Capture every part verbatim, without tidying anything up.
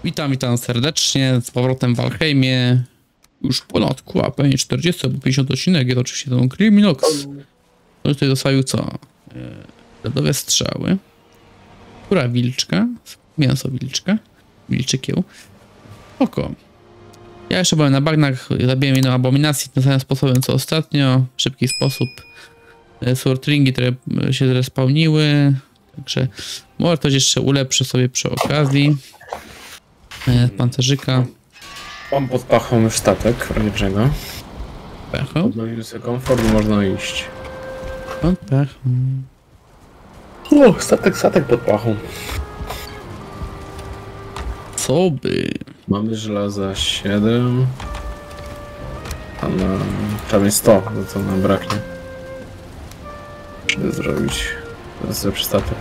Witam, witam serdecznie, z powrotem w Valheimie. Już ponad kła, pewnie czterdzieści albo pięćdziesiąt odcinek, jest oczywiście ten Criminox. To tutaj dostawił co? Lodowe strzały. Kura wilczka, mięso wilczka, wilczy kieł. Oko. Ja jeszcze byłem na bagnach, zabiłem jedną abominację tym samym sposobem co ostatnio, w szybki sposób. Surtringi, które się zrespawniły, także może ktoś jeszcze ulepszy sobie przy okazji. E, pancerzyka. Mam pod pachą już statek, w razie czego. Pechą? Odnowił sobie komfort, można iść. Pod pechą. O, statek, statek pod pachą. Co by? Mamy żelaza siedem. A na... trzeba mieć sto, no co nam braknie. Żeby zrobić teraz lepszy statek.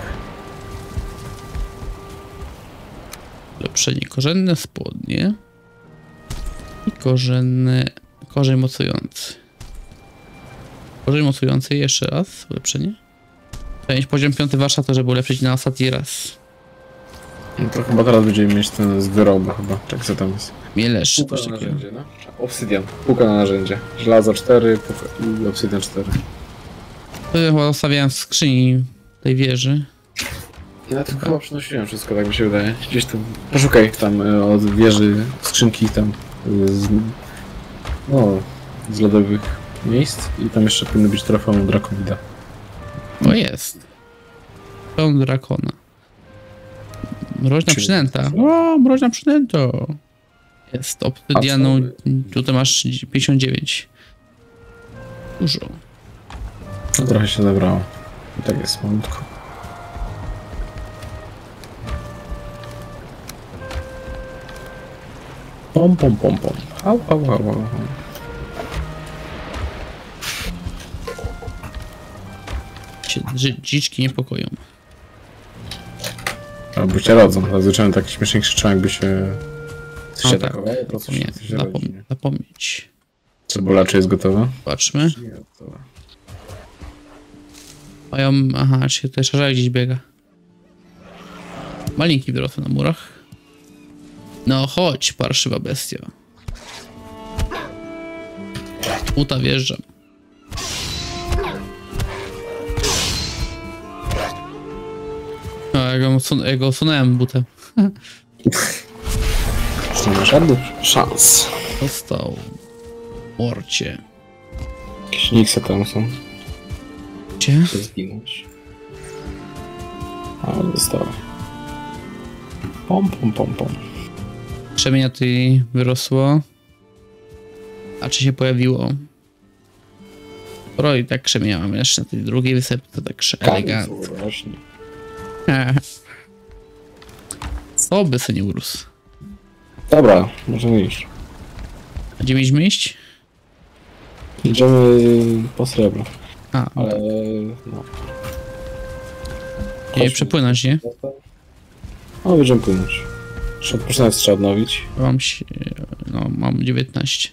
Ulepszenie korzenne spodnie. I korzenne... korzeń mocujący. Korzeń mocujący jeszcze raz, ulepszenie. Trzeba mieć poziom piąty wasza, to żeby ulepszyć na ostatni raz. No to chyba teraz będziemy mieć ten z wyrobu chyba, tak co tam jest. Mielesz, Puka coś na takiego. narzędzie, no? Obsydian, puka na narzędzie. Żelazo cztery puka i obsydian cztery. To ja chyba zostawiałem w skrzyni tej wieży. Ja to chyba przynosiłem wszystko, tak mi się wydaje. Gdzieś tam. Poszukaj tam y, od wieży skrzynki tam y, z, no, z lodowych miejsc i tam jeszcze powinno być trofeum Drakowida. O, jest. Pełn drakona. Mroźna Czyli- przynęta. O, mroźna przynęta. Jest obsydianu. A Tutaj masz pięćdziesiąt dziewięć. Dużo. No, trochę się zebrało. I tak jest malutko. Pom pom pom pom. Au au au au. Cię dzi- dziczki niepokoją. Albo cię rodzą. Zazwyczaj tak śmiesznie krzyczą, jakby się... No się tak, atakowało, po prostu Nie, się się rodzi, zapom nie? zapomnieć. Cebula, czy jest gotowa? Patrzmy. Nie, gotowa. Mają... Aha, czy tutaj szarżaj gdzieś biega. Malinki wyrosły na murach. No chodź, parszywa bestia. Uta wjeżdżam. A, ja go, usun- ja go usunąłem butem. Nie ma żadnych szans. Dostał. Morcie. Jakieś niksy tam są. Gdzie? Chcę zginąć. Ale zostały. Pom pom pom pom. Krzemienia tutaj wyrosło. A czy się pojawiło? Sporo i tak krzemienia mamy jeszcze na tej drugiej wysepce, tak elegancko. Rośnie. Co by se nie urósł? Dobra, możemy iść. A gdzie mieliśmy iść? Idziemy po srebro. A, Ale no. nie przepłynąć, nie? No, będziemy płynąć. Jeszcze odpoczynać trzeba odnowić. Mam się, no mam dziewiętnaście.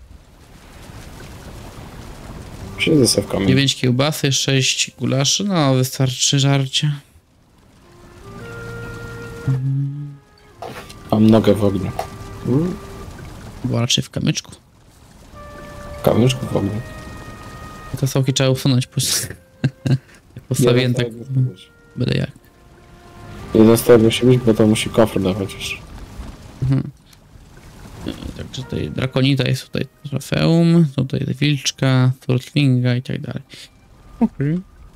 Siedzę sobie w kamieniu. dziewięć kiełbasy, sześć gulaszy, no wystarczy żarcie. Mam nogę w ogniu. Mm. Bo raczej w kamyczku. W kamyczku w ogniu. Te soki trzeba usunąć po jak postawiłem tak, będę jak. Jeden z tego musi być, bo to musi kofr dawać już. Mhm. Także tutaj drakonita jest tutaj trofeum, tutaj wilczka, turtlinga i tak dalej. Okej.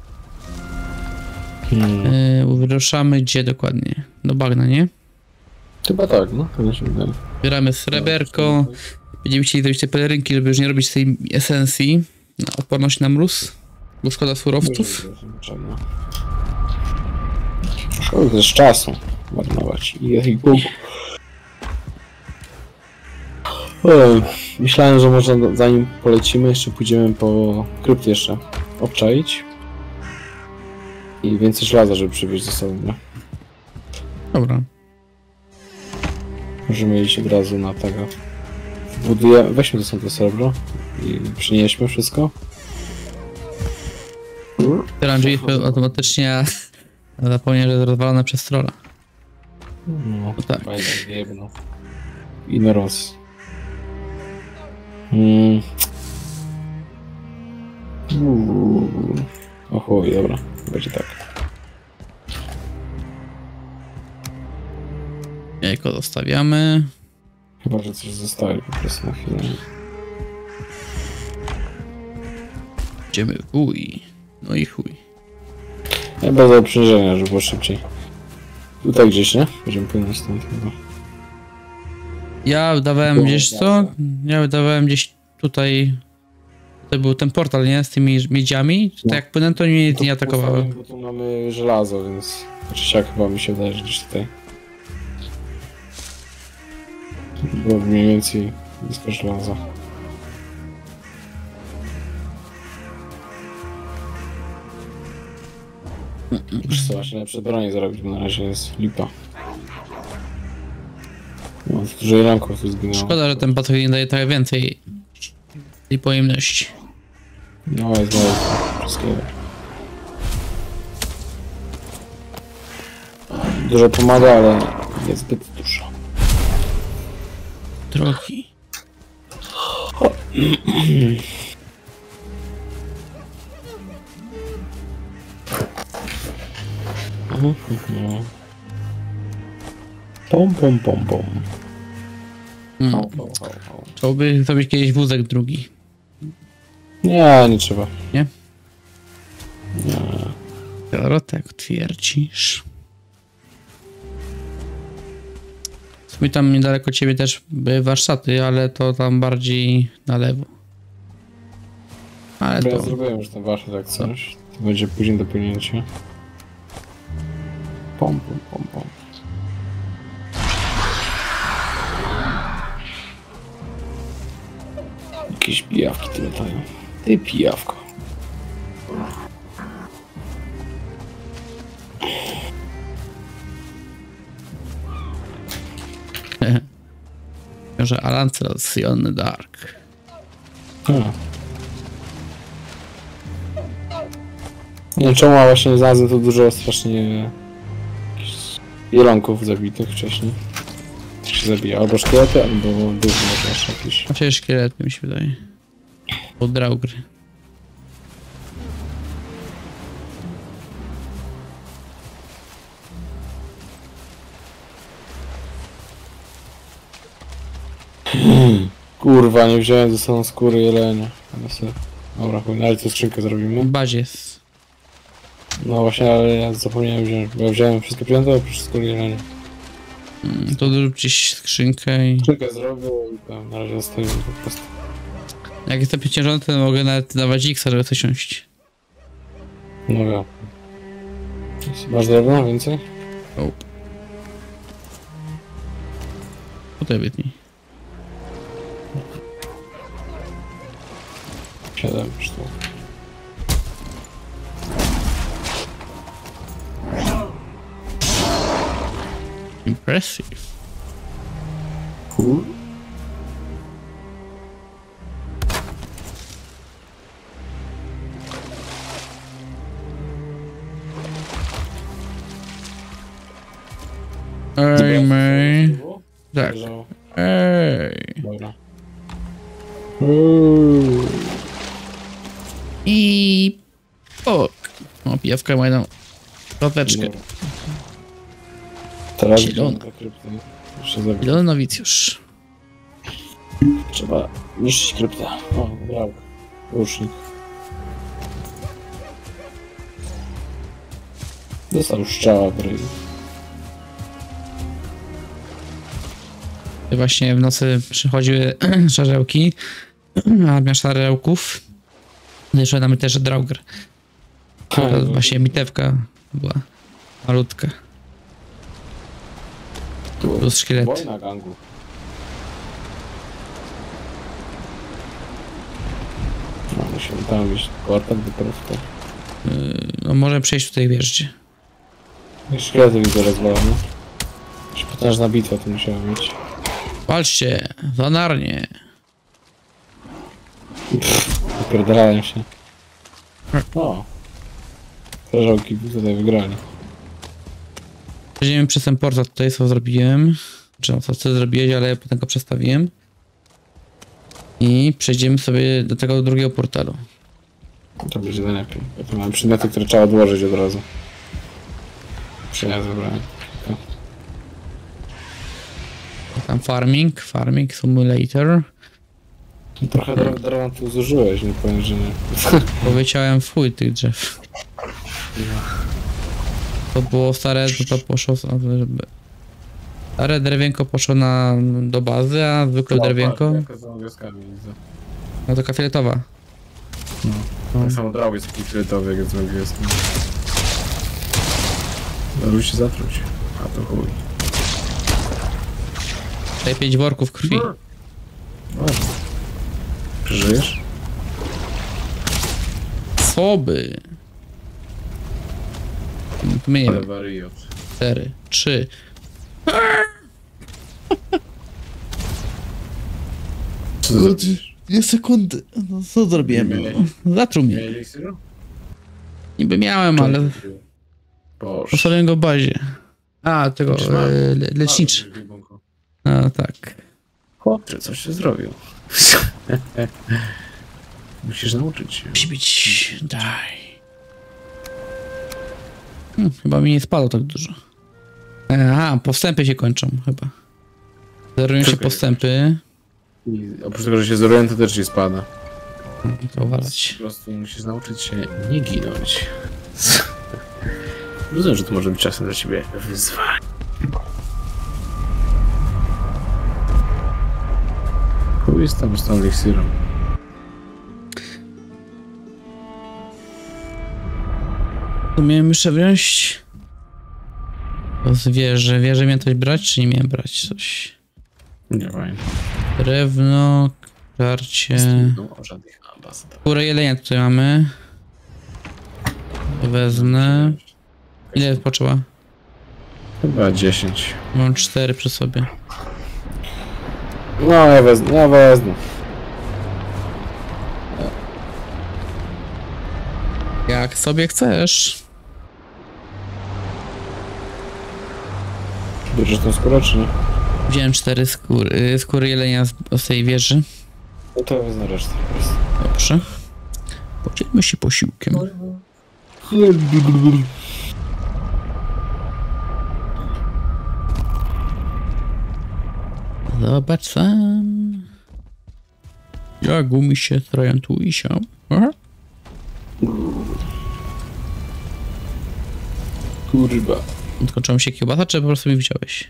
Hmm. Yy, wyruszamy gdzie dokładnie? Do bagna, nie? Chyba tak, no. To mi się wydaje. Zbieramy sreberko. Będziemy chcieli zrobić te pelerynki, żeby już nie robić tej esencji na odporność na mróz, bo szkoda surowców. Szkoda też czasu marnować. I, i pół. O, myślałem, że może zanim polecimy, jeszcze pójdziemy po krypty jeszcze obczaić. I więcej żelaza, żeby przywieźć ze sobą, nie? Dobra. Możemy iść od razu na tego. Budujemy, weźmy to sobie to srebro i przynieśmy wszystko. Teraz drzwi automatycznie zapomniałem, że jest rozwalone przez trolla. No, No tak. fajnie, jedno. Ignoros. Mm. Uuu. O chuj, dobra. Będzie tak. Jajko zostawiamy. Chyba, że coś zostaje po prostu na chwilę. Idziemy w bój. No i chuj. Ja bez obciążenia, żeby było szybciej. Tutaj gdzieś, nie? Będziemy płynąć stąd chyba. Ja wydawałem gdzieś co? Ja wydawałem gdzieś tutaj. Tutaj był ten portal, nie? Z tymi miedziami. To No. jak płynę, to mnie nic nie atakowało. Bo tu mamy żelazo, więc... Znaczy siak chyba mi się wydaje, że gdzieś tutaj. Było mniej więcej blisko żelaza. Muszę sobie właśnie lepsze bronie zrobić, bo na razie jest lipa. No, dużo ranków tu zginęło. Szkoda, że ten patrol nie daje trochę więcej tej pojemności. No jest mało wszystkiego. Dużo pomaga, ale niezbyt dużo. Drogi. Pom, pom, pom, pom. Mm. Hał, hał, hał, hał. Trzeba by zrobić kiedyś wózek drugi. Nie, nie trzeba. Nie? Nie. Skoro tak twierdzisz. W sumie tam niedaleko ciebie też były warsztaty, ale to tam bardziej na lewo. Ale Ja to... zrobiłem już ten warsztat jak coś. To będzie później do płynięcia. Pom, pom, pom, pom. Jakieś pijawki tu latają. Ty pijawko. Że Alancelot Dark. A. Nie wiem czemu, a właśnie znalazłem tu dużo strasznie jakichś jelonków zabitych wcześniej. Tak się zabija. Albo szkielety, albo duchy może jeszcze jakieś. Znaczy szkielet mi się wydaje. Od Draugry. Kurwa, nie wziąłem ze sobą skóry jelenia. Ale sobie... Dobra, chuj, ale co skrzynkę zrobimy? W bazie jest. No właśnie, ale ja zapomniałem wziąć, bo ja wziąłem wszystkie przedmioty oprócz skóry jelenia. Mm, To zrób gdzieś skrzynkę i... Skrzynkę zrobił i tam na razie zostawimy po prostu. Jak jestem przeciążony, to mogę nawet dawać X, żeby coś siąść. No ja. Masz drewno więcej? Nope. Tutaj wytnij. Siedem sztuk. Impressive. Cool. Ej, mej. Tak. Leżało. Ej. Dobra. Uuu. I... O, o pijawka ma jedną kropeczkę. No. Teraz Zielona. idziemy do krypty. Jeszcze zabić. Zielony nowicjusz. Trzeba niszczyć kryptę. O, brawo. Łucznik. Dostał szczała w ryj. Właśnie w nocy przychodziły szarzełki. Armia szarzełków. Jeszcze mamy też Draugr. To właśnie mitewka była malutka. Plus szkielet. Wojna gangu. No, musimy tam iść. Portal do portal. No może przejść tutaj wjeżdżę. Szkielety widzę rozwalone. Jakaś potężna bitwa tu musiała mieć. Walczcie, wanarnie. Wypierdalają się. O. Strażałki tutaj wygrali. Przejdziemy przez ten portal tutaj, co zrobiłem. Czy no, co, co zrobiłeś, ale potem go przestawiłem. I przejdziemy sobie do tego drugiego portalu. To będzie najlepiej. Ja tu mam przedmioty, które trzeba odłożyć od razu. Przyjazd wybrałem. Tam farming, farming simulator. Trochę hmm. drewna tu zużyłeś, nie powiem, że nie. Powiedziałem w chuj tych drzew. To było stare, to, to poszło... Stare drewienko poszło na, do bazy, a zwykłe no, drewienko... No to taka fioletowa. No. No. Tak samo drał jest taki fioletowy, jak jest z węgielskimi. Daruj się zatruć. A to chuj. Tutaj pięć worków krwi. No. Przeżyjesz? Co by? Nie Ale wiem. wariot. Cztery, trzy. Co ty zrobisz? Dwie sekundy. No co zrobiłem? Zatruł mnie. Niby miałem, ale... Poszedłem go w bazie. A, tego e, le, leczniczy. A, tak. Chłopcze, coś się zrobił. Musisz nauczyć się. Musi być... Daj. Hmm, chyba mi nie spadło tak dużo. Aha, postępy się kończą chyba. Zerują się postępy. I oprócz tego, że się zerują, to też ci spada. To uważać. Po prostu musisz nauczyć się nie ginąć. Rozumiem, że to może być czasem dla ciebie wyzwanie. Chuj jest tam z tą eliksirą. To miałem jeszcze wziąć... To z wieży. Wieży miałem coś brać, czy nie miałem brać coś? Nie wiem. Drewno, żarcie... Skórę jelenia tutaj mamy. Wezmę. Ile potrzeba? Chyba dziesięć. Mam cztery przy sobie. No, ja wezmę, ja wezmę. Jak sobie chcesz. Bierzesz tą skórę, czy nie? Wziąłem cztery skóry, skóry jelenia z, z tej wieży. No to wezmę resztę. Dobrze. Podzielmy się posiłkiem. Zobacz sam. Jak umi się trajantuje się. Aha. Kurwa. Odkończyła mi się kiełbasa, czy po prostu mi wziąłeś?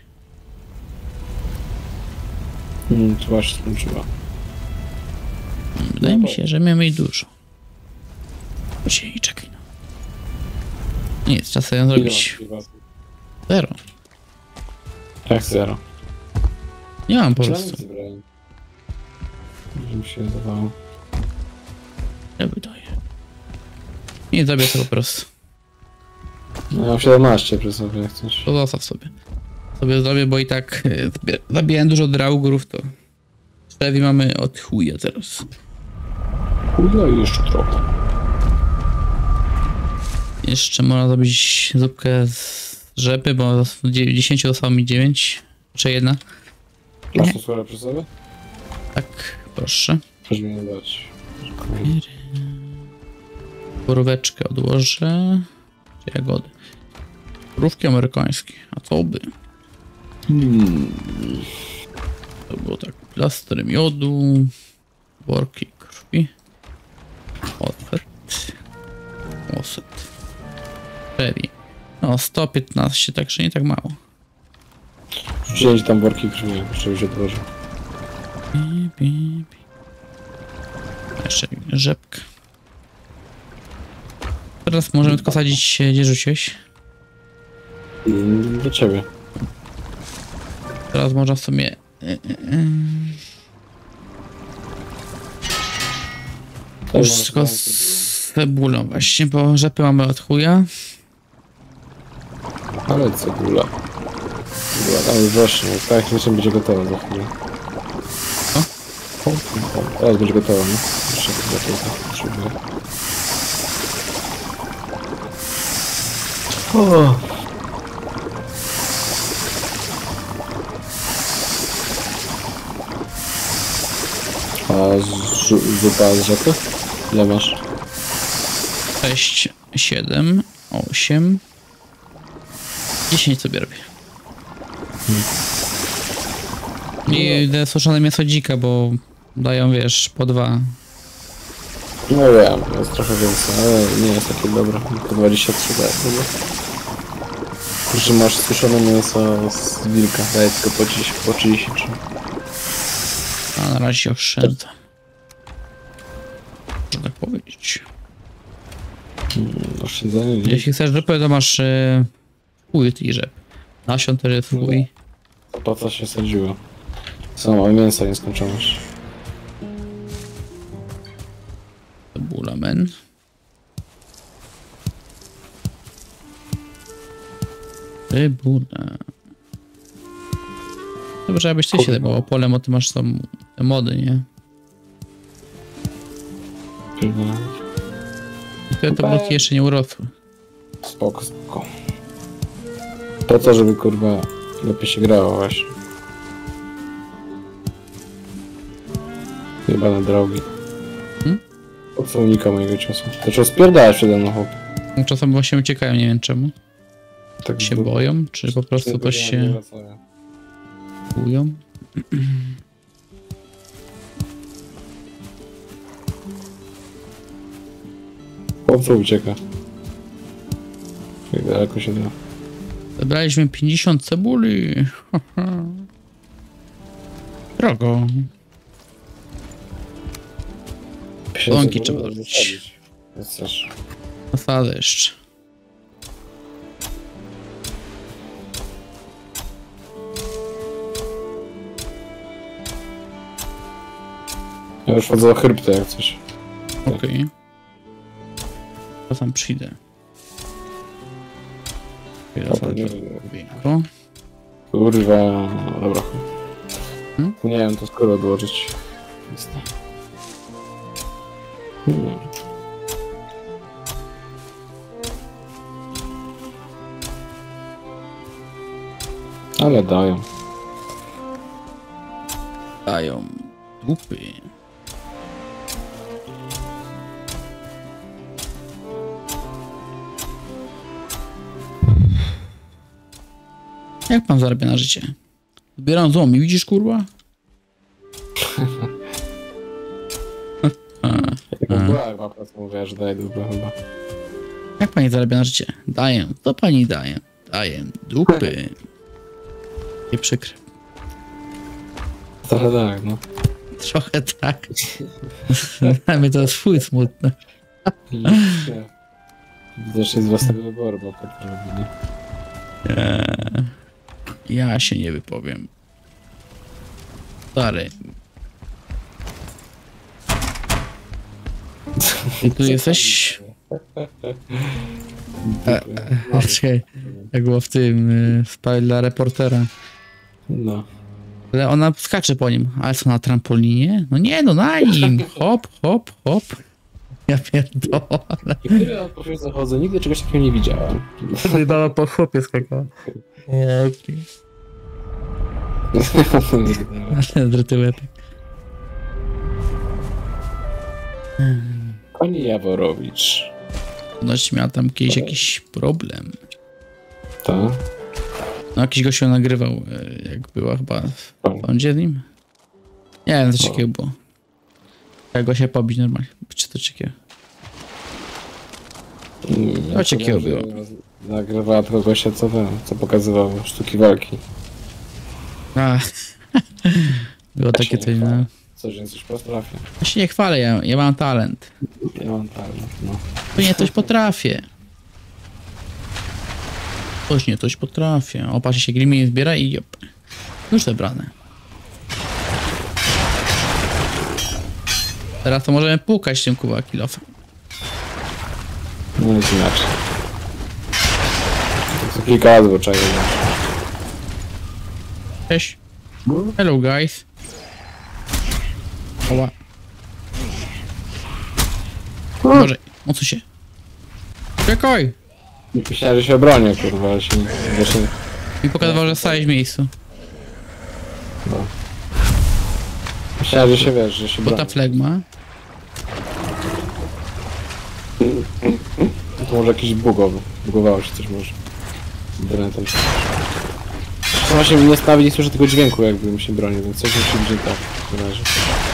Hmm, to masz skończyła. Wydaje no mi się, że miałem jej dużo. Chodź i czekaj. No. Nic, czas sobie ją zrobić. Zero. Jak zero? Nie mam po prostu. Mi się wydawało. Ja wydaje. Nie zabiję tego po prostu. No ja mam siedemnaście przy sobie, jak chcesz. To zostaw sobie. Sobie zrobię, bo i tak e, zabijałem dużo draugurów, to... Cztery mamy od chuja teraz. Chuja i jeszcze trochę. Jeszcze można zrobić zupkę z rzepy, bo z dziesięciu zostało mi dziewięć. Czy jedna? Masz to słowę przy sobie? Tak, proszę. Proszę mi dać. Boróweczkę odłożę. Czy jagody? Borówki amerykańskie. A co by? Hmm. To było tak. Plaster miodu. Worki krwi. Ocet. Ocet. Cztery. No, sto piętnaście, także nie tak mało. Wziąć tam worki krwi, żeby się odłożył. Bi, bi, bi. Jeszcze rzepkę. Teraz możemy tylko sadzić, gdzie rzuciłeś. Do ciebie. Teraz można sobie... Już tylko z cebulą właśnie, bo rzepy mamy od chuja. Ale cebula. Cebula, tam już właśnie, tak niczym będzie gotowa za chwilę. Co? O, o, teraz będzie gotowa, nie? Jeszcze gotowa, potrzebuję. O. A z- zupa z rzepy? Ile masz? sześć, siedem, osiem, dziesięć sobie robię. I idę suszone mięso dzika, bo dają, wiesz, po dwa. No wiem, jest trochę więcej, ale nie jest takie dobre. Po dwadzieścia trzy daje. Że masz suszone mięso z wilka, daje tylko po trzydzieści, po trzydzieści trzy. A na razie się oszczędzę. Można tak powiedzieć. Hmm, oszczędzanie nie. Jeśli chcesz rzepę, to masz yy, chuj i rzep. Nasion też jest chuj. Po co się sadziło? Są mięso nieskończoność. Cebula, men. Cebula. Dobrze, abyś ty się dbał o pole, bo ty masz tam te mody, nie? I te tabletki jeszcze nie urosły. Spoko, spoko. Po to, żeby kurwa lepiej się grało właśnie. Chyba na drogi. Hmm? Po co unika mojego ciosu? To trzeba spierdalać przede mną, chłop. Czasem właśnie uciekają, nie wiem czemu. Tak Się by- boją, czy po prostu coś nie się wracają. boją. Chłopco ucieka. Jak daleko się da. Zebraliśmy pięćdziesiąt cebuli. Drogo. Plonki trzeba zrobić. Jest też. Zasady jeszcze. Ja już chodzę o chryptę jak coś. Okej. Okay. To tam przyjdę. Dobra, nie- Wienko. Kurwa, dobra. Hmm? Nie wiem, to skoro odłożyć. Jest to. Hmm. Ale dają. Dają dupy. Jak pan zarabia na życie? Zbieram złomi, widzisz kurwa? Jak była chyba praca, mówiła, że daje dupę chyba. Jak pani zarabia na życie? Daję. Co pani daje? Daję dupy. Nie przykre. Trochę tak, no. Trochę tak. Dla mnie to jest swój smutny. Też jest z własnego wyboru, bo tak robi, nie? Eee, ja się nie wypowiem. Stary. I tu jesteś? E, e, czekaj, jak było w tym, y, w sprawie dla reportera. No. Ale ona skacze po nim, ale co, na trampolinie? No nie, no na nim. Hop, hop, hop. Ja pierdolę. Kiedy ja po prostu zachodzę, nigdy czegoś takiego nie widziałem. Wydała po chłopie skakała. Ale zryty łeb. Pani Jaworowicz. Ponoć miała tam kiedyś jakiś problem. Tak? No jakiś gościu nagrywał, e, jak była chyba w sądzie z nim. Nie wiem, coś takiego było. Jak go się pobić normalnie. Czy to takiego? Ja Coś takiego było. Nagrywała tylko gościa, co ten, co pokazywał sztuki walki. A, było takie się coś, nie no. chwalę. Coś, że coś potrafię. Ja się nie chwalę, ja, ja mam talent. Ja mam talent, no. To nie coś potrafię. Coś nie, coś potrafię. O, patrzcie, się glimy nie zbiera i jop. Już zebrane. Teraz to możemy pukać tym kuba kilofem. No jest inaczej. To kilka razy było trzeba jechać. Cześć. Hello guys. Oła. Może, o co się? Czekaj! Myślałem, że się obronię, kurwa, ale się właśnie... Mi pokazywał, że stałeś w miejscu. No. Myślałem, że się wiesz, że się Bo ta broni. flegma. To może jakiś bugowy. Bugowało się coś może. Internetem. To właśnie mnie stawi, nie słyszę tego dźwięku, jakbym się bronił, więc coś musi być nie tak w takim razie.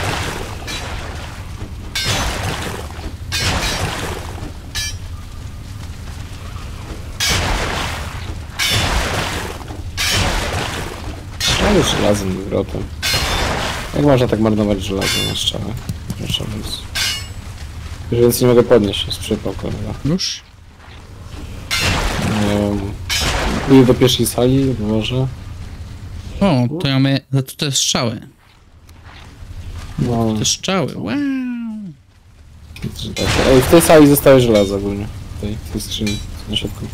Ale żelazem i wrotem. Jak można tak marnować żelazo na strzałę? Proszę bardzo. Już więc nie mogę podnieść, jest przypał kolega. Już? Um, Pójdę do pierwszej sali, może. O, to mamy za to te strzały. No, Te strzały, wow. ej, w tej sali zostały żelazo ogólnie. W tej, w tej skrzyni na środku.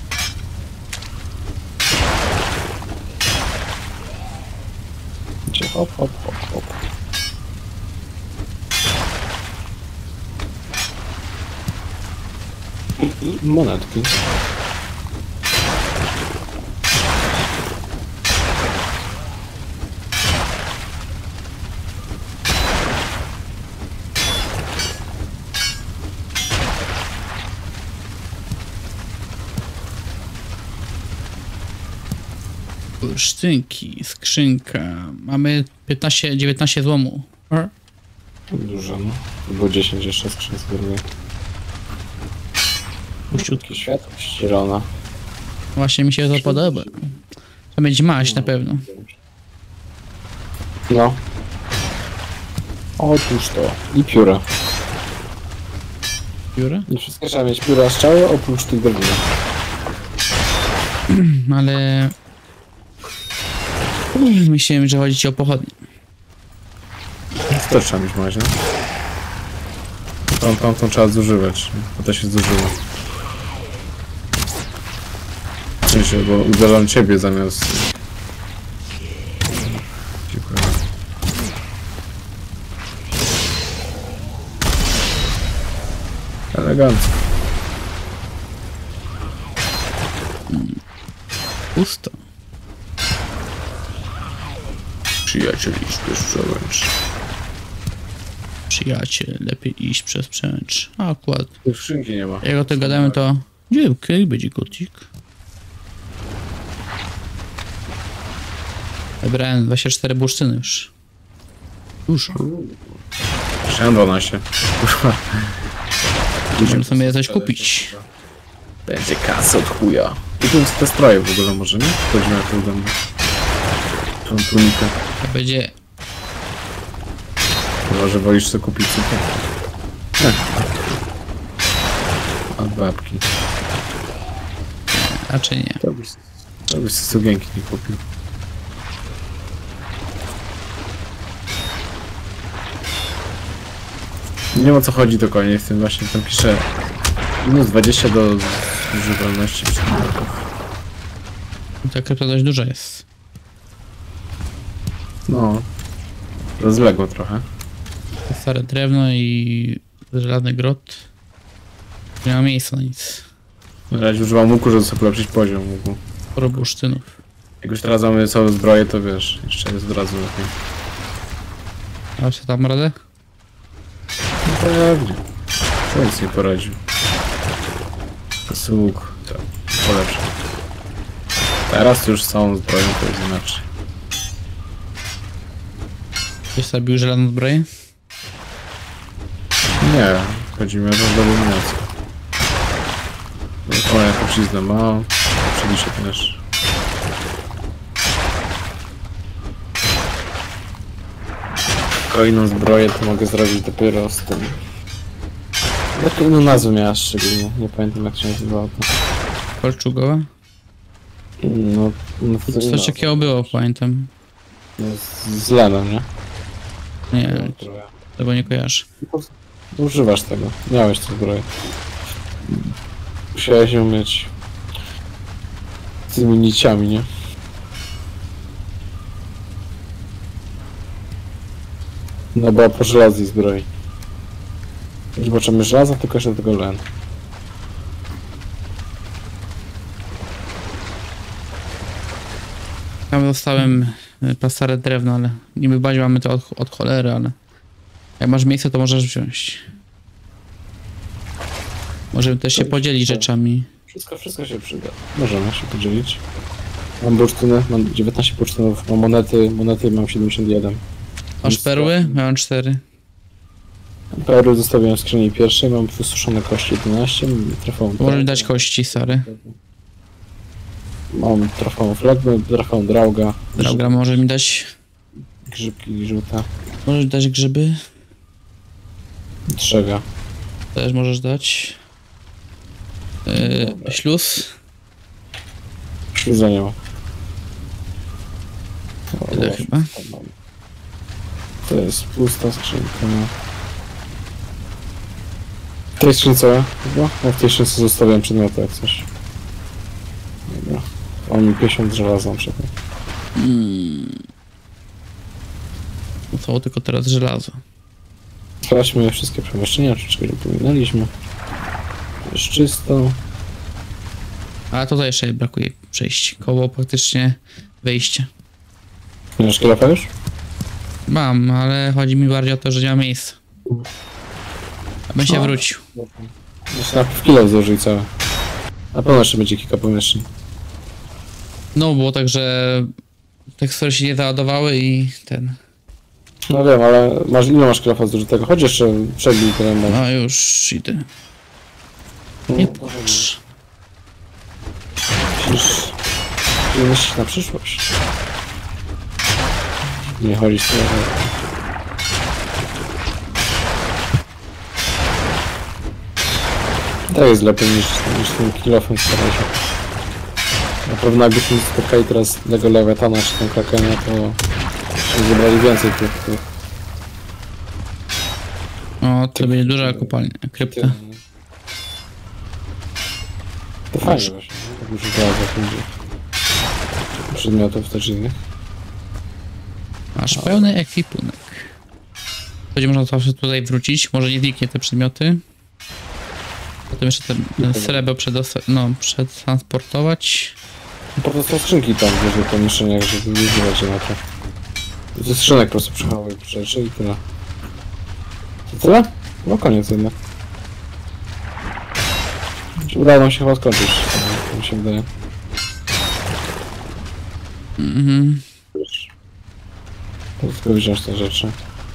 Gdzie hop, hop, hop, hop. I, i monetki. Bursztynki, skrzynka. Mamy piętnaście, dziewiętnaście złomu. E? Dużo, no. To było dziesięć jeszcze skrzyn z drugiej. Puściutki. Światło ścierona. Właśnie mi się to podoba. To będzie maść na pewno. No. Otóż to. I pióra. Pióra? I wszystkie trzeba mieć pióra strzały oprócz tych drewna. Ale... Myślałem, że chodzi ci o pochodnie. To trzeba mieć maść, no. Tą, tą, tą trzeba zużywać. Bo to się zużyło. W sensie, bo uderzam ciebie zamiast... Dziękuję. Elegancko. Pusto. Przyjaciel iść bez przełęcz. Przyjaciel, lepiej iść przez przemęcz. A akurat. Tu skrzynki nie ma. Jak o tym gadamy, to... Gdzie okej, będzie gotik. Wybrałem dwadzieścia cztery bursztyny już. Dużo. Chciałem dwanaście. Możemy sobie coś kupić. Będzie kasa od chuja. I tu te stroje w ogóle może, nie? Chodźmy na to domu. Tą tunikę. To będzie... Chyba, że wolisz sobie kupić sukienkę. Nie. A babki. Raczej nie. To byś, to byś sobie sukienki nie kupił. Nie wiem o co chodzi dokładnie w tym właśnie, tam pisze minus dwadzieścia do używalności przedmiotów. Ta krypta dość duża jest. No, rozległo trochę. To stare drewno i żelazny grot. Nie ma miejsca na nic. Na razie używam łuku, żeby sobie polepszyć poziom łuku. Sporo bursztynów. Jak już teraz mamy całe zbroje, to wiesz, jeszcze jest od razu lepiej. A się tam radę? No pewnie. To nic nie poradził. Po prostu łuk, to polepszy. Teraz już z całą zbroją to jest inaczej. Ktoś zabił żelazną zbroję? Nie, chodzi mi o to dominację. Moja trucizna ma, przeliczę też. Kolejną zbroję to mogę zrobić dopiero z tym. Jaką inną nazwę miała szczególnie, nie pamiętam jak się nazywało to. Kolczugowa? No, no to Coś inna takiego było, pamiętam. nazwa. Z, z Lenem, nie? Nie, tego nie kojarzę. Używasz tego, miałeś tę zbroję. Musiałeś ją mieć z tymi niciami, nie? No była po żelaznej zbroi. Zobaczymy żelaza, tylko jeszcze tego len. Tam Ja dostałem pasarę drewno, ale niby w bazie mamy to od, od cholery, ale jak masz miejsce, to możesz wziąć. Możemy też się To podzielić wszystko. rzeczami. Wszystko, wszystko się przyda. Możemy się podzielić. Mam bursztyny, mam dziewiętnaście bursztynów, mam monety, monety mam siedemdziesiąt jeden. Masz perły? Ja mam cztery. Perły zostawiłem w skrzyni pierwszej, mam wysuszone kości jedenaście, mam trofeum. Możesz mi dać kości, stary. Mam trofeum flagmy, trofeum drauga. Drauga, możesz mi dać... Grzybki żółte. Możesz dać grzyby? Trzega. Też możesz dać. Yy, śluz? Śluza nie ma. Tyle chyba. To jest pusta skrzynka. W tej skrzynce chyba? No w tej skrzynce zostawiam przedmioty jak coś. Dobra. On mi pięćdziesiąt żelaza na przykład. Hmm. Zostało tylko teraz żelazo. Sprawdźmy wszystkie przemieszczenia, czy czegoś nie pominęliśmy. Jest czysto. A tutaj jeszcze brakuje przejść. Koło praktycznie wejścia. Nie masz kilofa już? Mam, ale chodzi mi bardziej o to, że nie ma miejsca. Abym się No. wrócił. Jeszcze na w kilo złożyj całe. Na pewno jeszcze będzie kilka pomieszczeń. No, było tak, że tekstury się nie załadowały i ten... No wiem, ale masz, ile masz kilofa zużytego? Chodź jeszcze przebij ten na... No już idę. Nie płacz. Musisz... musisz myśleć na przyszłość. Nie chodzić tyle. To jest lepiej niż, niż tym kilofem starać się. Na pewno jakbyśmy spotkali teraz tego Lewiatana czy ten Krakena, to byśmy zebrali więcej tych... tych O, to będzie duża kopalnia, krypta. To fajnie właśnie, nie? Tak już działa za będzie przedmiotów też innych. Masz pełny ekwipunek. Będzie można zawsze tutaj wrócić, może nie zniknie te przedmioty. Potem jeszcze ten, ten srebro przedosta- no, przetransportować. Po prostu skrzynki tam w różnych pomieszczeniach, żeby nie zbywać się na to. Ze skrzynek po prostu przechowuj rzeczy i tyle. To tyle? No koniec jednak. Udało nam się chyba skończyć, tak mi się wydaje. Mhm. Tylko wziąć te rzeczy.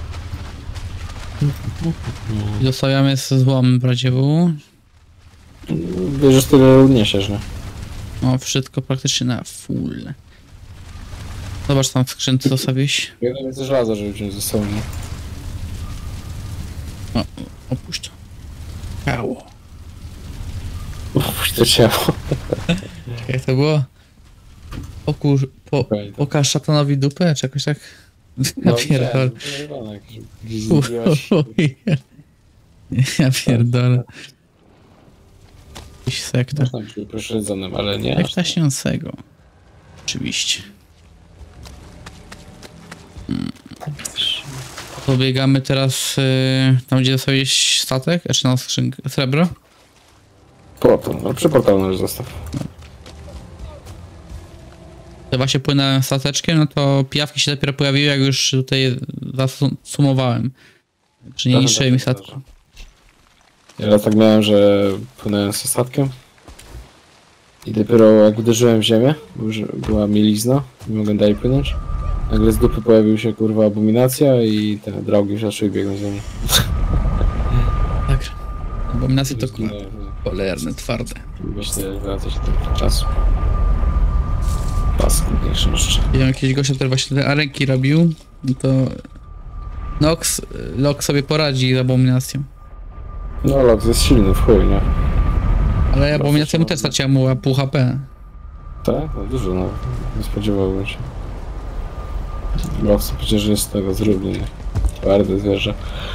I zostawiamy z złom w razie W. Bierzesz tyle uniesiesz, nie? O, wszystko praktycznie na full. Zobacz tam w skrzynce zostawiłeś. Jedno więcej żelaza, żeby wziąć ze sobą, nie? O, opuść to. Ciało. Uff, to ciało. Jak to było? Pokur, po, Okej. pokaż szatanowi dupę, czy jakoś tak? Ja pierdolę. Uj, Ja pierdolę. Jakiś sektor. Można być upośledzonym, ale nie. Jak taśniącego. Oczywiście. Hmm. Pobiegamy teraz y, tam, gdzie zostawiłeś statek, czy na skrzynkę, srebro? Portal, no przy portalu już zostaw. To właśnie płynąłem stateczkiem, no to pijawki się dopiero pojawiły, jak już tutaj zasumowałem. Czy nie Trochę niszczyły tak mi się statku. zdarza. Ja raz tak miałem, że płynąłem ze statkiem i dopiero jak uderzyłem w ziemię, bo już była mielizna, nie mogłem dalej płynąć, nagle z dupy pojawił się kurwa abominacja i te draugi już zaczęły biegać za mną. Tak. Abominacje to No, cholerne, twarde. myślę, wraca się do czasu. Paskudnie chrząszcze. Widziałem jakiegoś gościa, który właśnie te arenki robił, no to Nox, Lok sobie poradzi z abominacją. No Lox jest silny w chuj, nie? Ale abominacja mu też straciła mu pół H P. Tak? No dużo nawet. Nie spodziewałbym się. Lox przecież jest z tego zrówny. Twarde zwierzę.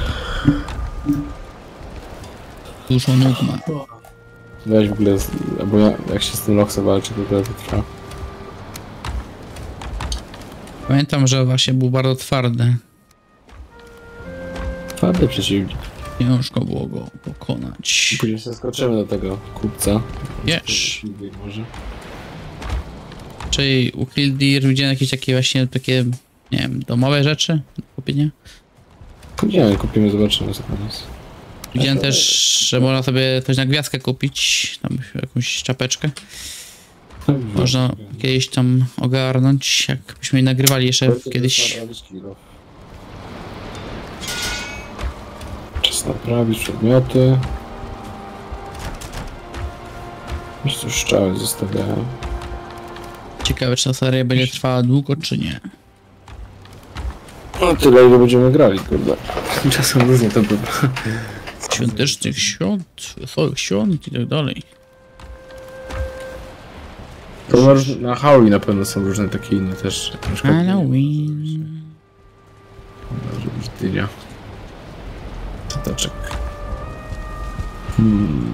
Dużo nóg ma. Weź w ogóle, z- albo ja, jak się z tym Loxem walczy, to tyle to trwa. Pamiętam, że właśnie był bardzo twardy. Twardy przeciwnik. Ciężko było go pokonać. Później się skoczymy do tego kupca. Wiesz. Może. Czy naszej u Hildir widziałem jakieś takie właśnie takie, nie wiem, domowe rzeczy do kupienia. Nie, kupimy, zobaczymy co tam jest. Widziałem też, że można sobie coś na gwiazdkę kupić, tam jakąś czapeczkę. Można kiedyś tam ogarnąć, jakbyśmy jej nagrywali jeszcze kiedyś. Czas naprawić przedmioty. Myślę, że strzały zostawiałem. Ciekawe, czy ta seria będzie trwała długo, czy nie. No tyle, ile będziemy grali, kurde. Czasem różnie to bywa. Świątecznych świąt, wesołych świąt i tak dalej. To masz, na Halloween na pewno są różne takie inne też. Na przykład Halloween. może być dynia. Toczek. Hmm.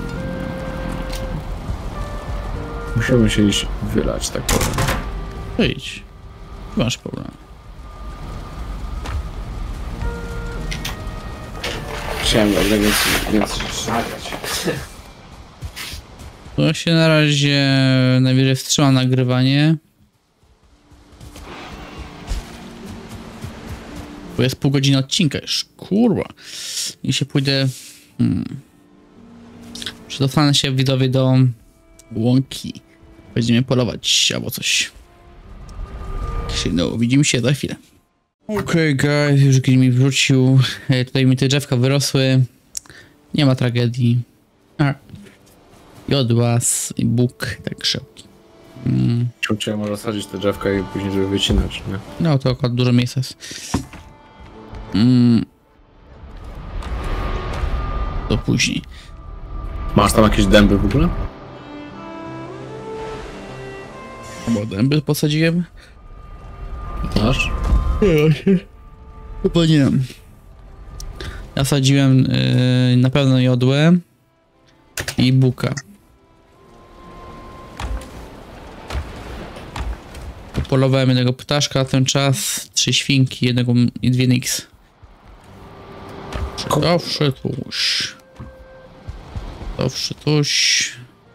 Musimy się iść wylać, tak powiem. Wyjdź. Masz problem. Chciałem dobrze, więc więc nagrać. To się na razie najwyżej wstrzyma nagrywanie. Bo jest pół godziny odcinka już, kurwa. I się pójdę... Hmm. Przedostanę się widzowie do łąki. Będziemy polować albo coś. No, widzimy się za chwilę. Okej, okay, guys, już kiedy mi wrócił. Tutaj mi te drzewka wyrosły. Nie ma tragedii. A. Jodłas i Bóg, także. Mm. Chciałem może sadzić te drzewka i później, żeby wycinać, nie? No to akurat dużo miejsca jest. Mm. To później. Masz tam jakieś dęby w ogóle? Bo dęby posadziłem? Masz? Chyba nie. Ja sadziłem yy, na pewno jodłę i buka. Polowałem jednego ptaszka na ten czas, trzy świnki, jednego i dwie niks. Zawsze tuś. Zawsze tuś.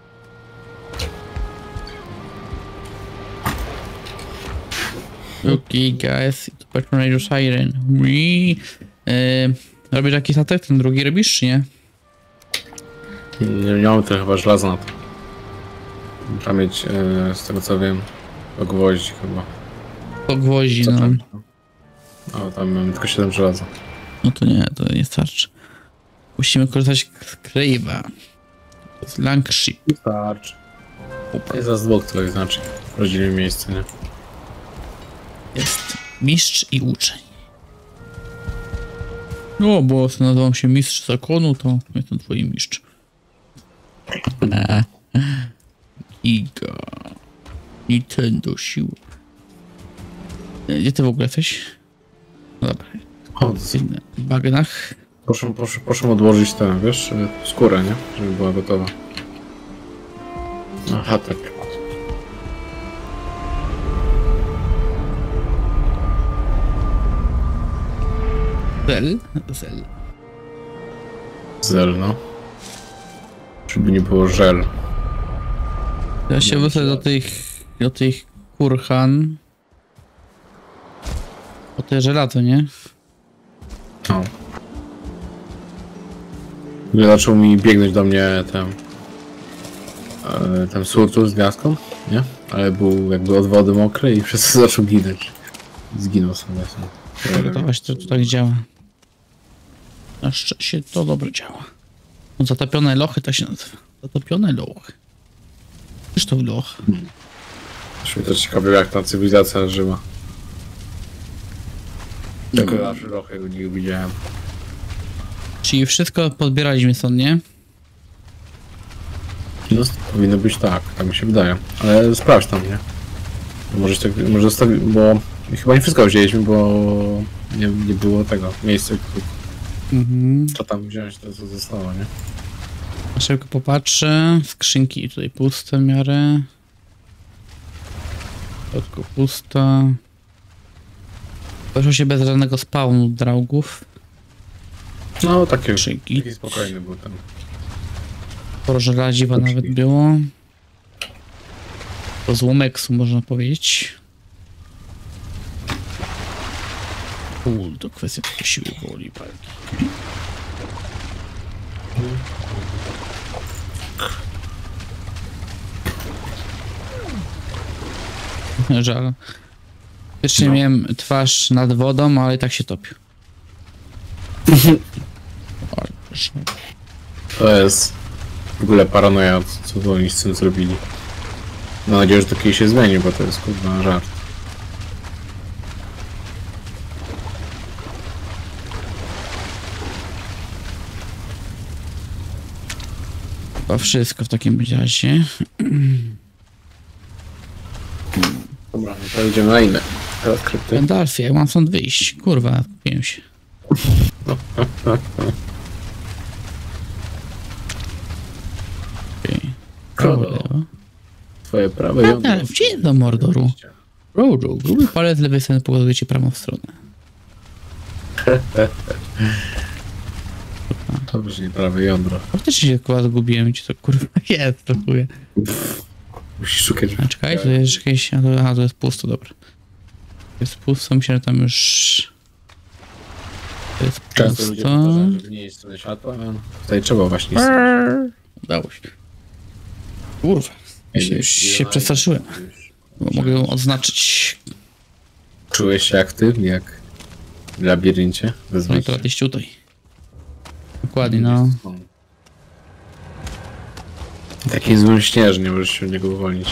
Okay, guys, Patron Radio Siren. Yy, robisz jakiś statek? Ten drugi robisz, czy nie? Nie, nie mam tyle chyba żelaza na to. Trzeba mieć, e, z tego co wiem, o gwoździ chyba. Po gwoździ, Co no. tam? O, tam mam tylko siedem żelaza. No to nie, to nie starczy. Musimy korzystać z Krave'a. To jest Langship. Starczy. Jest za zwłok tutaj, znaczy. Rodzimy miejsce, nie? Jest mistrz i uczeń. No, bo nazywam się mistrz zakonu, to jestem twoim mistrz. Giga. Nintendo siła. Gdzie ty w ogóle jesteś? No dobra. O, W bagnach. proszę, proszę, proszę odłożyć tę, wiesz, skórę, nie? Żeby była gotowa. Aha, tak. Zel? Zel. Zel, no. Żeby nie było żel. Ja się wrócę do tych, do tych kurhan. O te żelazo, nie? No. Zaczął mi biegnąć do mnie ten... E, ten surtur z gwiazdką, nie? Ale był jakby od wody mokry i przez to zaczął ginąć. Zginął sobie. To właśnie to, to tak działa. Na szczęście to dobrze działa. No, zatopione lochy to się nazywa. Zatopione lochy. Czyż to loch? Mnie to ciekawe, jak ta cywilizacja żyła. Tylko nasze lochy nie widziałem. Czyli wszystko podbieraliśmy stąd, nie? No, powinno być tak, tak mi się wydaje. Ale sprawdź tam, nie? Może tak, może zostawi, bo chyba nie wszystko wzięliśmy, bo nie, nie było tego miejsca. Mhm. Co tam wziąć, to co zostało, nie? Szybko popatrzę. Skrzynki tutaj puste w miarę. Środku pusta. Poszło się bez żadnego spawnu draugów. No, takie, Skrzynki. taki spokojny był ten. Sporo żelaziwa nawet było. To złomeksu można powiedzieć. Ul, to kwestia tylko siły woli walki. Żal. Jeszcze No. miałem twarz nad wodą, ale i tak się topił. Ale proszę. To jest w ogóle paranoja, co to oni z tym zrobili. Mam nadzieję, że to kiedyś się zmieni, bo to jest kurwa żart. Chyba wszystko w takim bądź razie. Dobra, no to idziemy na inne. Teraz krypty. Gandalfie, jak mam stąd wyjść? Kurwa, kupiłem się. Okay. Prawo, lewo. Twoje prawe Tak, jądro. ale gdzie do Mordoru? Rojo, gruby palec lewej strony pokazuje ci prawą stronę. Dobrze, nie prawe jądro. Faktycznie się chyba zgubiłem, gdzie to kurwa jest, to chuję. Musisz szukać. A czekaj, to jest jakieś... A to, aha, to jest pusto, dobra. To jest pusto, myślę, że tam już... To jest Często ludzie pusto. powtarzają, że w niej jest stronę światła, a tutaj trzeba właśnie iść. Udało się. Kurwa, ja się, już się przestraszyłem. Bo mogę ją odznaczyć. Czułeś się jak ty, jak w labiryncie? Bez No wyjścia. to iść tutaj. Dokładnie, no. Taki zły śnież, nie możesz się od niego uwolnić.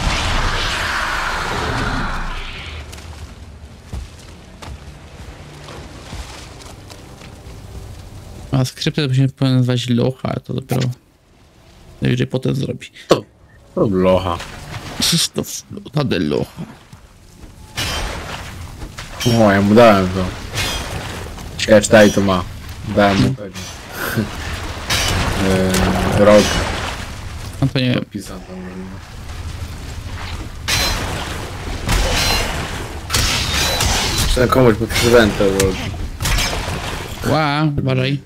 A skrypty to się powinien nazywać Locha, to dopiero najwyżej potem zrobi. To locha. Krzysztof Lota de Locha. O, ja mu dałem to. Ciekawe, czy dalej to ma. Dałem mu tego. Eee, rok. No to nie wiem. Pisał tam. Czy na komuś podpisywałem te rogi. Ła, uważaj.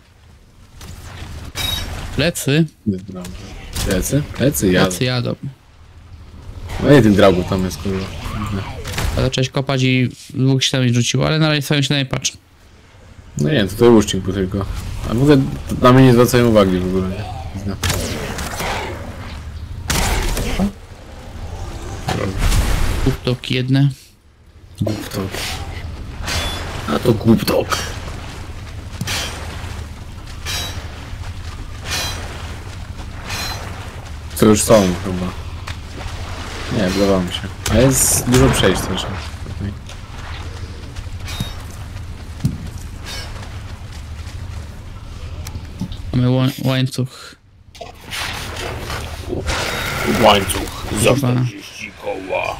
Plecy. Plecy? Plecy jadą. Plecy jadą. No i tym dragu tam jest kurwa. A zacząłeś kopać i dwóch się tam nie rzuciło, ale na razie sobie się na nie patrzę. No nie, to to łucznik był tylko. A w ogóle to na mnie nie zwracają uwagi w ogóle. Nie? Znam. Kuptoki jedne. Głuptok. A to głuptok. To już są chyba. Nie, wydawało mi się. A jest dużo przejść też. Tutaj. Mamy ła łańcuch. Łańcuch za czterdzieści koła.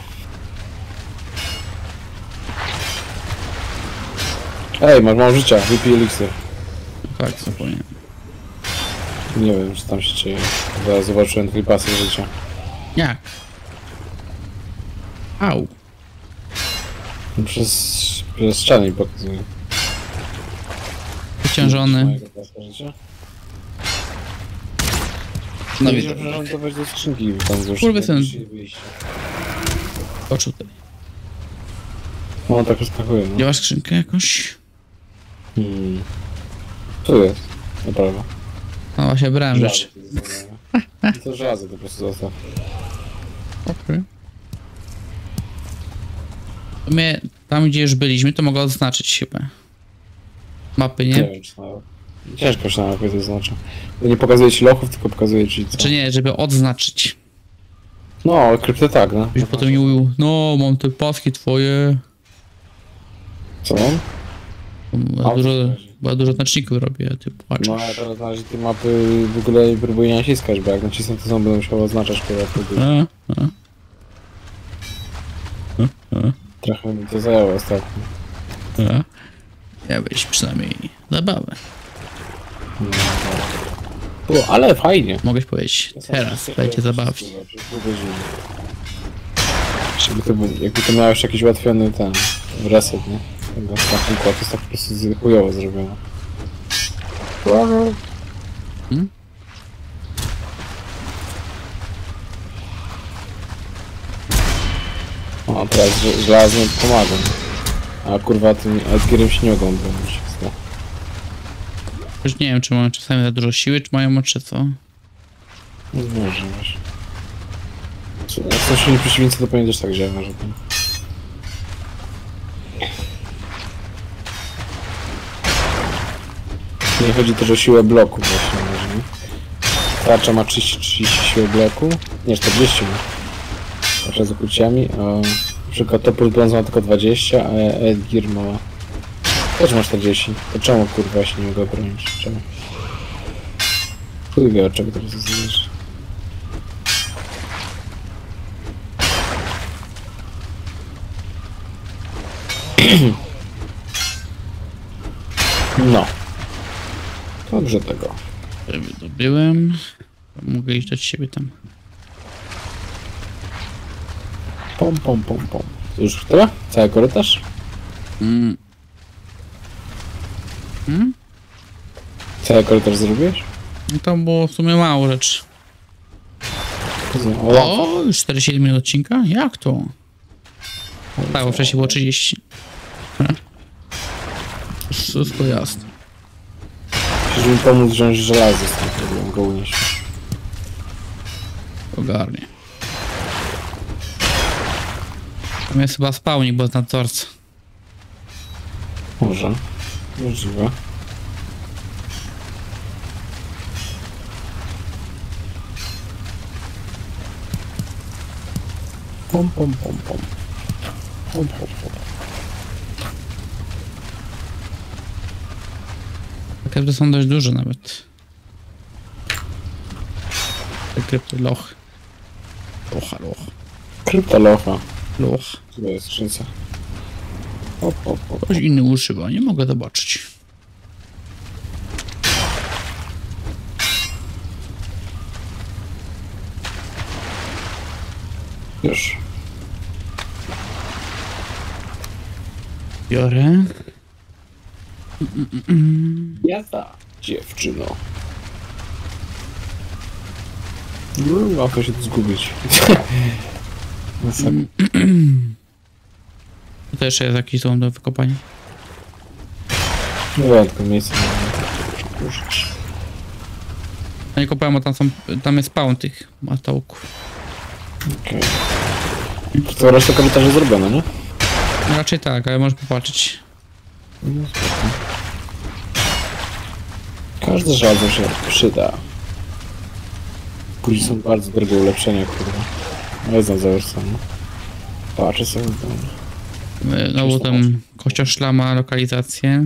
Ej, masz mało życia, wypij eliksir. Tak, zapomniałem. Nie wiem, czy tam się dzieje. Zaraz zobaczyłem twój pasy życia. Jak? Au. Przez, przez ścianę mi pokazuje. Wyciążony. Mojego pasa życia? No No widzę. widzę, że dawać do skrzynki tam złożyć. Kurwysyn. Poczuł tutaj. No tak rozpakuje, no. Gdzie masz skrzynkę jakąś? Hmm. Tu jest, naprawdę. No właśnie brałem rzeczy. To żelazo to po prostu zostaw. Okej. W sumie tam gdzie już byliśmy, to mogę odznaczyć chyba. Mapy, Nie nie? wiem, czy nawet. Ciężko się nawet to znaczy. To nie pokazuje ci lochów, tylko pokazuje ci co. Czy nie, żeby odznaczyć. No, ale kryptę tak, no. Byś potem nie mówił, no mam te paski twoje. Co mam? Bo ja A, dużo, co chodzi? bo ja dużo znaczników robię, a ty płaczesz. No ale teraz na razie tej mapy w ogóle próbuję nie naciskać, bo jak nacisnę to znowu będę musiał oznaczać, która próbuje. A, a. Trochę mi to zajęło ostatnio. A. Ja byś przynajmniej zabawę. O, ale fajnie. Mogłeś powiedzieć, teraz dajcie zabawić. Jakby to, był- jakby to miało jeszcze jakiś ułatwiony ten reset, nie? Tego smacznika, to jest tak po prostu z- chujowo zrobione. Hmm? O, teraz ż- żelazny pomagam. A kurwa tym Edgierem się nie mogą bronić. No. Już nie wiem, czy mają czasami za dużo siły, czy mają mocze, co? Nie może, wiesz. Jak są silni przeciwnicy, to powinien też tak działać, że tam... Nie chodzi też o siłę bloku właśnie, może, nie? Tarcza ma trzydzieści, trzydzieści siłę bloku, nie, czterdzieści ma. Tarcza z ukryciami, a na przykład topór brązowy ma tylko dwadzieścia, a Edgir ma... też ma czterdzieści. To czemu kurwa się nie mogę bronić? Czemu? Chuj wie, od czego to zależy. No. Dobrze tego. Wydobyłem. Mogę iść do ciebie tam. Pom, pom, pom, pom. To już tyle? Cały korytarz? Mm. Hmm? Cały korytarz zrobiłeś? No to było w sumie mało rzeczy. O, O, już czterdzieści siedem minut odcinka? Jak to? Tak, bo wcześniej było trzydzieści. Hmm? Już wszystko jasne. musisz mi pomóc wziąć żelazo z tym, żeby go unieść. Ogarnie. Tam jest chyba spawnik, bo jest nadzorca. Może. Możliwe. Pom, pom, pom, pom. Pom, pom, pom. Te są dość duże nawet. Te krypty loch. Locha, loch. Kryptolocha. Loch. To jest skrzynca. Hop, hop, hop. Ktoś inny używa, nie mogę zobaczyć. Już. Biorę. Jazda, dziewczyno. No, łatwo się tu zgubić. Masakra. To jeszcze jest jakiś dom do wykopania. Nie wiem, tylko miejsce na użyć. Ja nie kopałem, bo tam, są, tam jest spawn tych matołków. Okej. Okay. To reszta korytarza zrobiona, nie? No raczej tak, ale możesz popatrzeć. No, spoko. Każde żelazo się przyda. Później są bardzo drogie ulepszenia, kurwa. Ale znam założę no. Patrzę sobie tam. Znowu tam kościoł szlama lokalizację.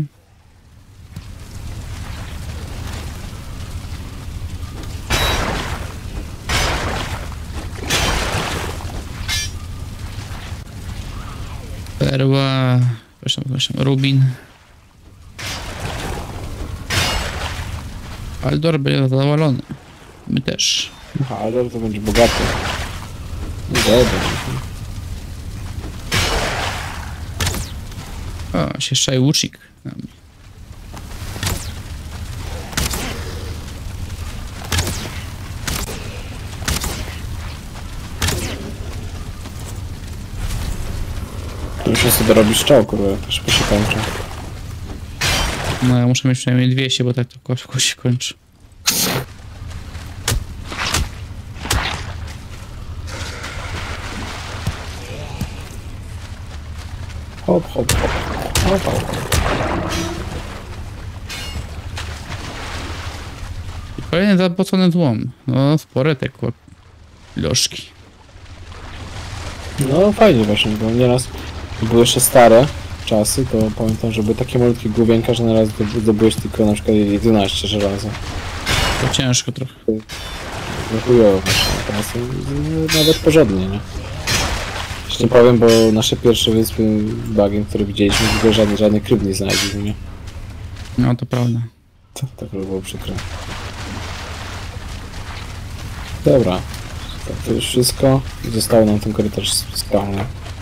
Perła, przepraszam, przepraszam, Rubin. Aldor będzie zadowolony. My też. Aha, ale to będzie bogaty. No dobra. O, się szaj łucznik. na mnie. Muszę sobie robić strzał, kurwa, też się kończę. No ja muszę mieć przynajmniej dwieście, bo tak to szybko się kończy. Hop, hop, hop. Hop, hop, hop. I kolejny zapłacony złom. No, spore te kłop- lożki. No fajnie właśnie, bo nieraz były jeszcze stare czasy, to pamiętam, że były takie malutkie główienka, że na raz zdobyłeś tylko na przykład jedenaście żelaza. To ciężko trochę. No chujowo właśnie, teraz y, nawet porządnie, nie? Jeszcze nie powiem, bo nasze pierwsze wyspy bagien, które widzieliśmy, w ogóle żadnej, żadnej kryb nie znaleźliśmy, nie? No to prawda. To, to by było przykre. Dobra. Tak, to już wszystko. Zostało nam ten korytarz spawny.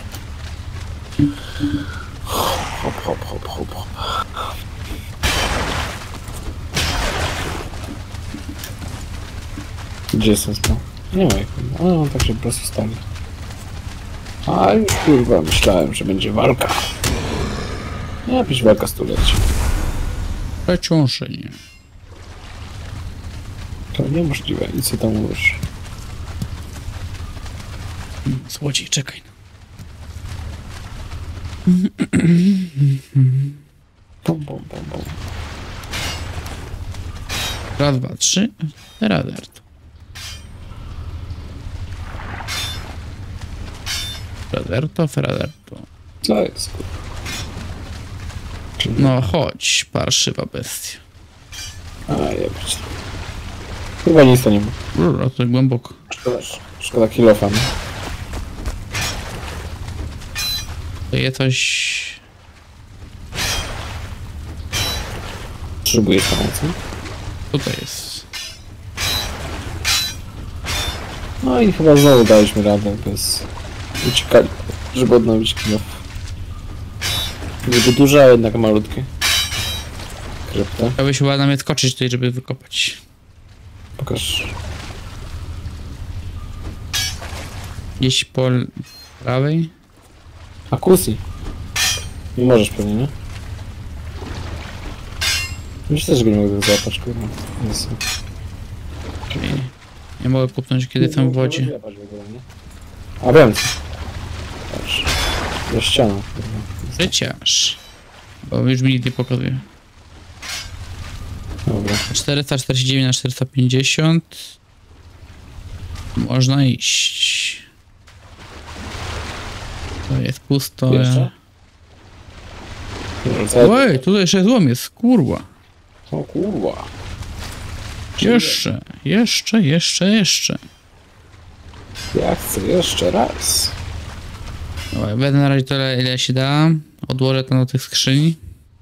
Hop, hop, hop, hop, hop. Gdzie jest ten spawn? Nie ma ich. A, on tak się po prostu stali. A już kurwa myślałem, że będzie walka. Nie, być walka stuleci. Przeciążenie. To niemożliwe. I co tam mówisz? Złodziej, czekaj. Bum, bum, bum, bum. Raz, dwa, trzy. Raderto. Raderto, Fraderto. Co jest kurwa? Czy nie? No chodź, parszywa bestia. A, jebać. Chyba nic to nie ma. Dobra, to głęboko. Szkoda, szkoda kilofa, nie? To je coś... Potrzebujesz pomocy? Tutaj jest. No i chyba znowu daliśmy radę bez... Uciekali, żeby odnowić kilof. Niby duże, a jednak malutkie. Krypta. Chciałbyś chyba na mnie skoczyć tutaj, żeby wykopać. Pokaż. Gdzieś po prawej. Akusji. Nie możesz pewnie, nie? Myślę, że go nie mogę złapać, kurwa. Jest. Nie, nie mogę kupnąć, kiedy tam w wodzie. A wiem co. Patrz. Do ścianą. Życiarz. Bo już mi nic nie pokazuje. Dobra. czterysta czterdzieści dziewięć na czterysta pięćdziesiąt. Można iść. To jest pusto. Jeszcze? Oj, tutaj jeszcze złom jest, kurwa. O kurwa. Jeszcze, jeszcze, jeszcze, jeszcze. Ja chcę jeszcze raz. Dobra, będę na razie tyle, ile się da. Odłożę to do tych skrzyni.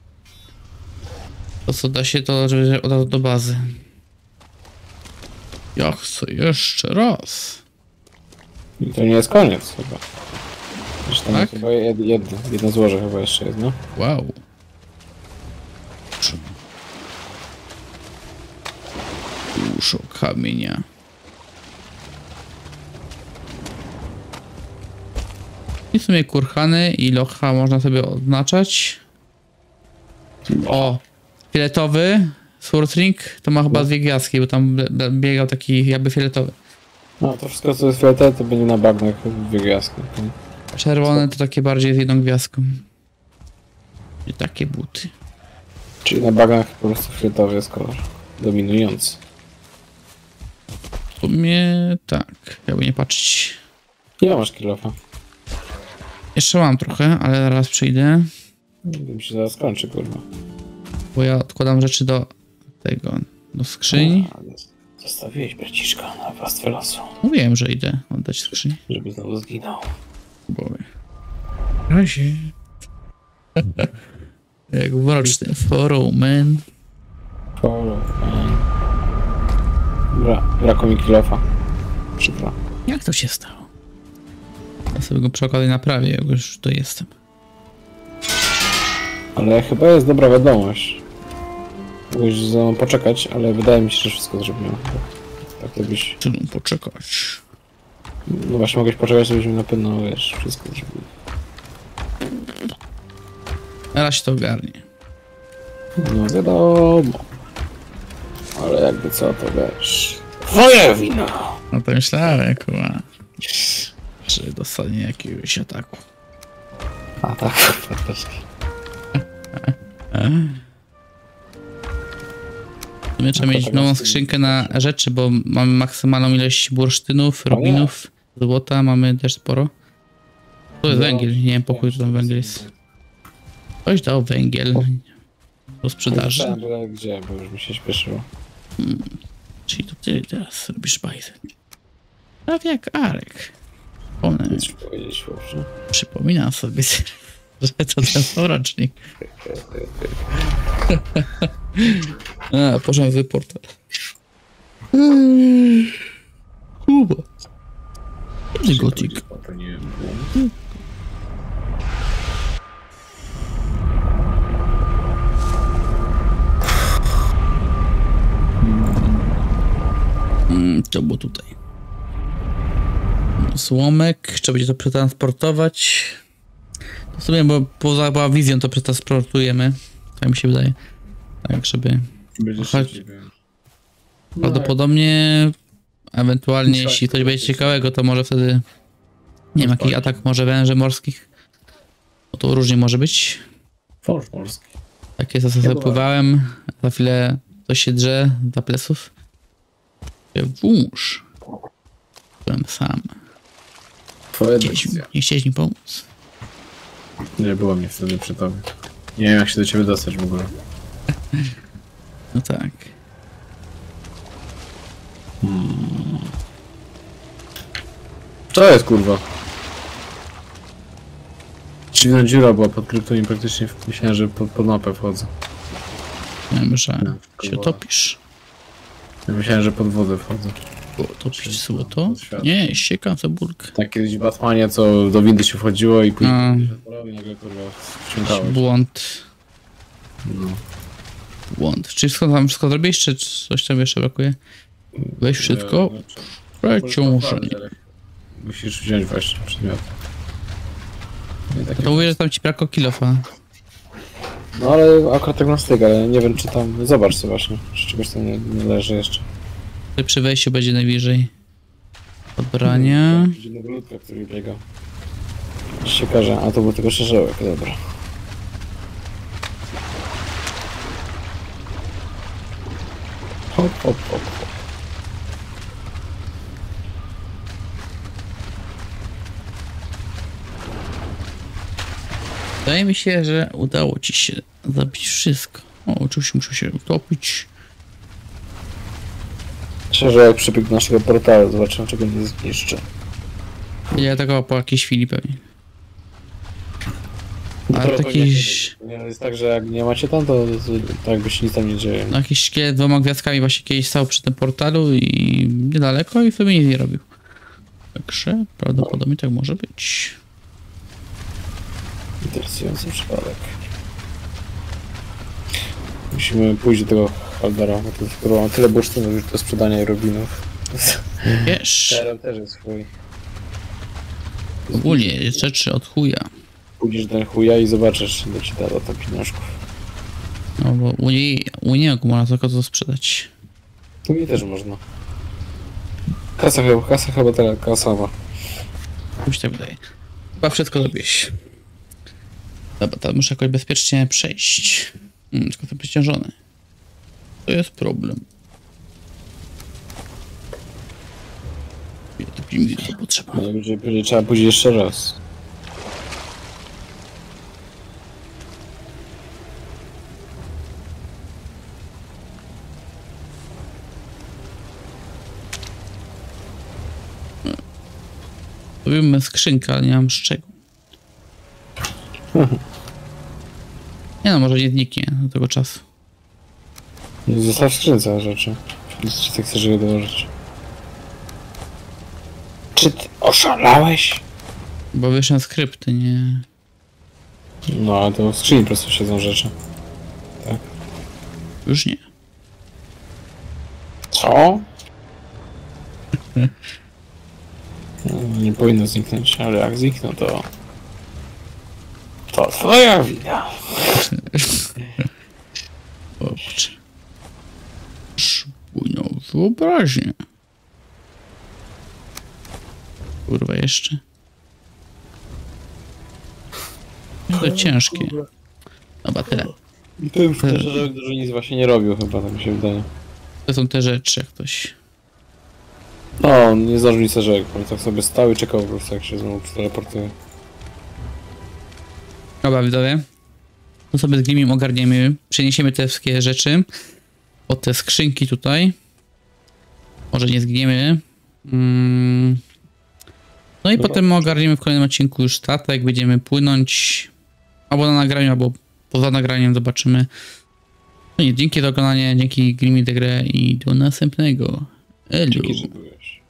To co da się, to żeby od razu do bazy. Ja chcę jeszcze raz. I to nie jest koniec chyba. Zresztą Tak? chyba jed, jedno, jedno złoże chyba jeszcze jedno. Wow. Dużo kamienia. I w sumie kurhany i locha można sobie odznaczać. O! Fioletowy Swordring to ma chyba dwie gwiazdki, bo tam biegał taki jakby fioletowy. No to wszystko co jest fioletowe to będzie na bagnach dwie gwiazdki. Czerwone to takie bardziej z jedną gwiazdką. I takie buty. Czyli na bagnach po prostu fioletowy jest kolor dominujący. W sumie tak, jakby nie patrzeć. Ile masz kilofa? Jeszcze mam trochę, ale zaraz przyjdę. Mi się zaraz kończy, kurwa. Bo ja odkładam rzeczy do tego, do skrzyni. A, zostawiłeś braciszka na pastwę lasu, Mówiłem, że idę oddać skrzyni. żeby znowu zginął. Boże. Na razie. Jak w rocznym forum, man. Follow, man. Bra, brakło mi kilofa. Przykro. Jak to się stało? Ja sobie go przy okazji naprawię, jak już tu jestem. Ale chyba jest dobra wiadomość. Mogłeś za mną poczekać, ale wydaje mi się, że wszystko zrobiłem. Tak to byś... Czy tu poczekać? No właśnie mogłeś poczekać, żebyśmy na pewno, wiesz, wszystko zrobili. Teraz się to ogarnie. No wiadomo. Ale jakby co, to wiesz... Twoje wino! No to myślałem, kurwa. Czy dostanie jakiegoś ataku. A tak, fantastycznie. W sumie trzeba No to mieć tak nową jest. skrzynkę na rzeczy, bo mamy maksymalną ilość bursztynów, rubinów, złota, mamy też sporo. To jest No. węgiel, nie wiem po chuj, że tam węgiel jest. Ktoś dał węgiel do sprzedaży. Pytałem, bo gdzie, bo już mi się śpieszyło. Czyli to ty teraz robisz bajzę. Prawie jak Arek. One, Nic ci powiedzieć, chłopcze. przypominam sobie, że to ten rocznik. A, poszedłem w portal. Kuba. Gdzie gotik? Mm, to było tutaj. Złomek, trzeba będzie to przetransportować. W sumie, bo poza była wizją to przetransportujemy. Tak mi się wydaje. Tak, żeby... Będzie Chodź. szybciej, wiem. Prawdopodobnie, ewentualnie, jeśli coś będzie ciekawego, to może wtedy... Nie wiem, jakiś atak może węży morskich. Bo to różnie może być. Forż morski. Tak jest, ja sobie pływałem. Za chwilę ktoś się drze za pleców. Włóż. Byłem sam. Twoja Chcieliś, decyzja. nie chcieliś mi pomóc. Nie było mnie wtedy przy tobie. Nie wiem jak się do ciebie dostać w ogóle. No tak. Co jest kurwa? Dziwna dziura była pod kryptą i praktycznie myślałem, że pod, pod mapę wchodzę. Wiem, że No, się topisz. Ja myślałem, że pod wodę wchodzę. Było topić złoto? Nie, ściekam za burkę. Tak kiedyś w Batmanie, co do windy się wchodziło i później A. i nagle kurwa wciągałeś. Błąd. No. Błąd. Czy wszystko tam wszystko zrobiłeś, czy coś tam jeszcze brakuje? Weź wszystko. Przeciążenie. Musisz wziąć właśnie przedmiot. Nie takie... To mówię, że tam ci brakło kilofa. No ale akurat tak na styk, ale nie wiem czy tam... Zobacz sobie właśnie, czy czegoś tam nie, nie leży jeszcze. Tutaj przy wejściu będzie najbliżej. Odbrania. Dziwnego ludka, który biega. Ściekarza, a to był tylko szerzełek, dobra. Hop, hop, hop, hop. Wydaje mi się, że udało ci się zabić wszystko. O, oczywiście muszę się utopić. Szerzełek przybiegł do naszego portalu, zobaczymy czego nie zniszczy. Ja atakował po jakiejś chwili pewnie. Ale to jakiś... nie, jest tak, że jak nie macie tam, to, to, to tak jakby się nic tam nie dzieje. No, jakiś szkielet dwoma gwiazdkami właśnie kiedyś stał przy tym portalu i niedaleko i sobie nic nie robił. Także prawdopodobnie tak może być. Interesujący przypadek. Musimy pójść do tego Haldara, bo to skoro mam tyle bursztynów już do sprzedania i robinów. Wiesz, Teraz też jest swój. ogólnie rzeczy od chuja. Pójdziesz do ten chuja i zobaczysz, ile ci da za to pieniążków. No bo u niej, u niej można tylko to sprzedać. Tu mi też można. Kasa chyba, kasa chyba teraz kasowa. Mi się tak wydaje. Chyba wszystko zrobiłeś. Dobra, to muszę jakoś bezpiecznie przejść. Hmm, tylko to przeciążone. To jest problem. Ile to pieniędzy to potrzeba? No, będzie, będzie trzeba pójść jeszcze raz. Robimy skrzynkę, ale nie mam z czego. Nie no, może nie zniknie do tego czasu. Zostaw w skrzynce rzeczy. Czy ty chcesz je dołożyć? Czy ty oszalałeś? Bo wyszedł skrypty, nie... No, ale to w skrzyni po prostu siedzą rzeczy. Już nie. Co? No, nie powinno zniknąć, ale jak znikną to... To twoja wina. Dobrze. Bujną wyobraźnię. Kurwa jeszcze. To ciężkie. Dobra, tyle. I to już że dużo nic właśnie nie robił chyba, tak mi się wydaje. To są te rzeczy, jak ktoś... No, nie zdążył nic rzek, on tak sobie stał i czekał po prostu jak się znowu teleportuje. Dobra, widzowie. To sobie z Grimim ogarniemy. Przeniesiemy te wszystkie rzeczy. Od te skrzynki tutaj. Może nie zgniemy. Mm. No i Dobra. potem ogarniemy w kolejnym odcinku już statek. Będziemy płynąć. Albo na nagraniu, albo poza nagraniem zobaczymy. No i dzięki za oglądanie, dzięki Grimie The Grę i do następnego. Elu. Dzięki, że byłeś.